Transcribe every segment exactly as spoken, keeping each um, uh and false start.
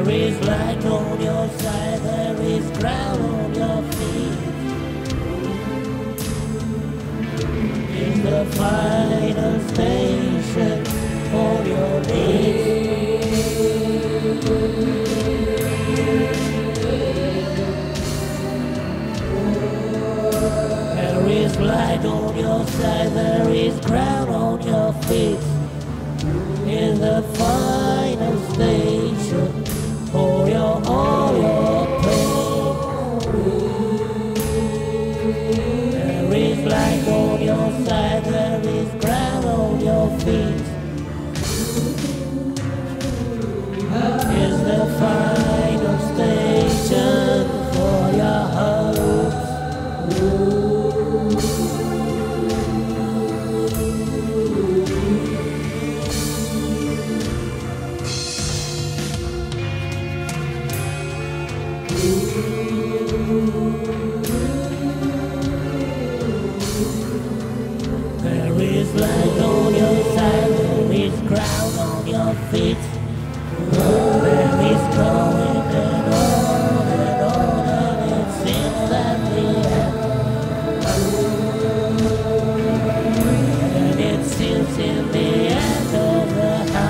There is light on your side, there is ground on your feet. It's the final station for your needs. There is light on your side, there is ground on your feet. In the final station for your all your pain. There is light on your side, there is ground on your feet. Is the final station for your hopes. There is light on your side, there is ground on your feet. There is going and on and on, and it seems that the end. And it seems in the end of the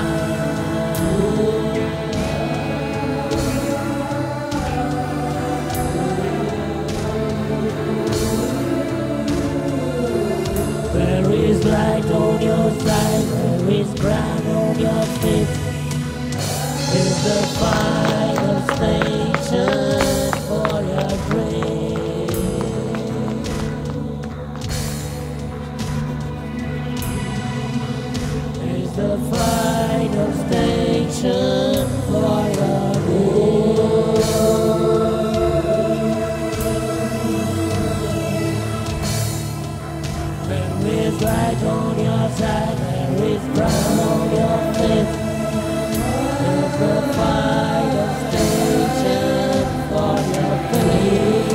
There is light on your side, there is ground on your feet. It's the final station for your dream. It's the final station for your dream. There is light on your side, there is ground on your feet. It's the final station for your faith.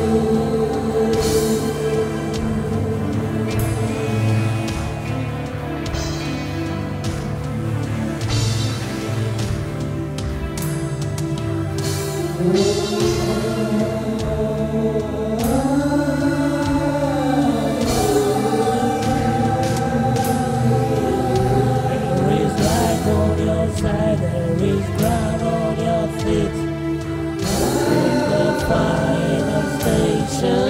Side, there is ground on your feet. It's the final station.